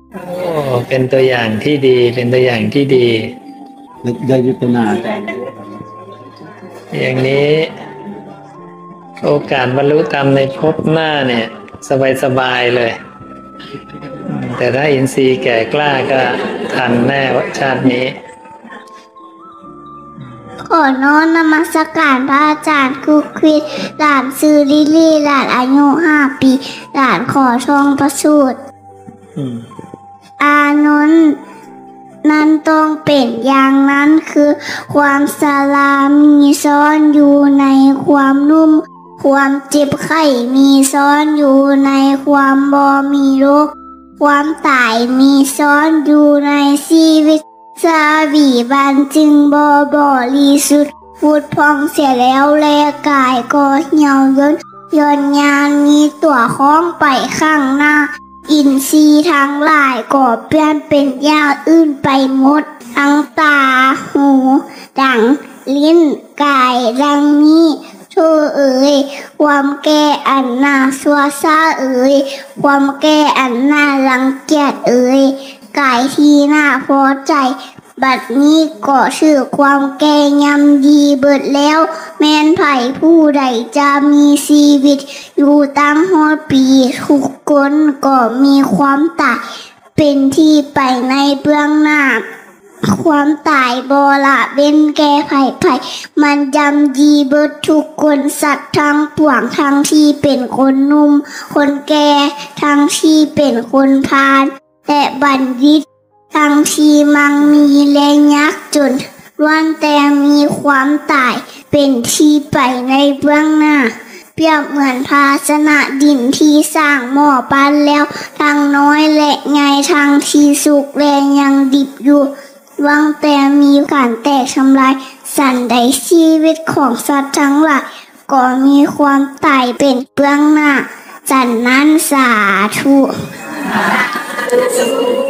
โอ้เป็นตัวอย่างที่ดีเป็นตัวอย่างที่ดีได้ยุทนาอย่างนี้โอกาสบรรลุธรรมในภพหน้าเนี่ยสบายๆเลยแต่ถ้าอินทรีย์แก่กล้าก็ทันแน่ชาตินี้ขอน้อมนมัสการพระอาจารย์คุกคิดหลานซื้อลิลี่หลานอายุ5 ปีหลานขอท่องประสูตรอานนท์นั้นต้องเป็นอย่างนั้นคือความสลามีซ่อนอยู่ในความนุ่มความเจ็บไข้มีซ่อนอยู่ในความบ่มีโรคความตายมีซ่อนอยู่ในชีวิตสาวีบันจึงบ่บริสุทธิ์พุทธพองเสียแล้วแลกายก็เหี่ยวย่นย่อนยานมีตัวคล้องไปข้างหน้าอินทรีย์ทั้งหลายก็เปลี่ยนเป็นอย่างอื่นไปหมดทั้งตาหูดังลิ้นกายดังนี้เธอเอ๋ยความแก่อันน่าซัวซ่าเอ๋ยความแก่อันน่ารังเกียจเอ๋ยกายที่น่าพอใจบัดนี้ก็ชื่อความแก่ยำดีเบิดแล้วแม้นไผผู้ใดจะมีชีวิตอยู่ตั้ง100 ปีทุกคนก็มีความตายเป็นที่ไปในเบื้องหน้าความตายบ่ละเว้นแก่ไผมันยำดีเบิดทุกคนสัตว์ทั้งปวงทั้งที่เป็นคนหนุ่มคนแก่ทั้งที่เป็นคนพาลและบัณฑิตทั้งที่มั่งมีและยากจนล้วนแต่มีความตายเป็นที่ไปในเบื้องหน้าเปรียบเหมือนภาชนะดินที่สร้างหม้อปั้นแล้วทั้งน้อยและใหญ่ทั้งที่สุกและยังดิบอยู่ล้วนแต่มีการแตกทำลายสันใดชีวิตของสัตว์ทั้งหลายก็มีความตายเป็นเบื้องหน้าฉะนั้นสาธุ